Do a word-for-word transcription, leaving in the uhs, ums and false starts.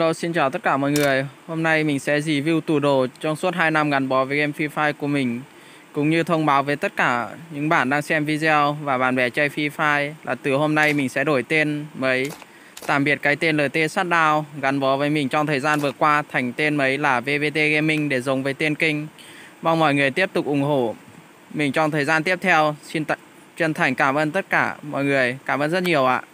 Hello, xin chào tất cả mọi người. Hôm nay mình sẽ review tủ đồ trong suốt hai năm gắn bó với game Free Fire của mình, cũng như thông báo với tất cả những bạn đang xem video và bạn bè chơi Free Fire là từ hôm nay mình sẽ đổi tên mới. Tạm biệt cái tên lờ tê Shutdown gắn bó với mình trong thời gian vừa qua thành tên mới là vê vê tê Gaming để giống với tên kênh. Mong mọi người tiếp tục ủng hộ mình trong thời gian tiếp theo. Xin chân thành cảm ơn tất cả mọi người. Cảm ơn rất nhiều ạ.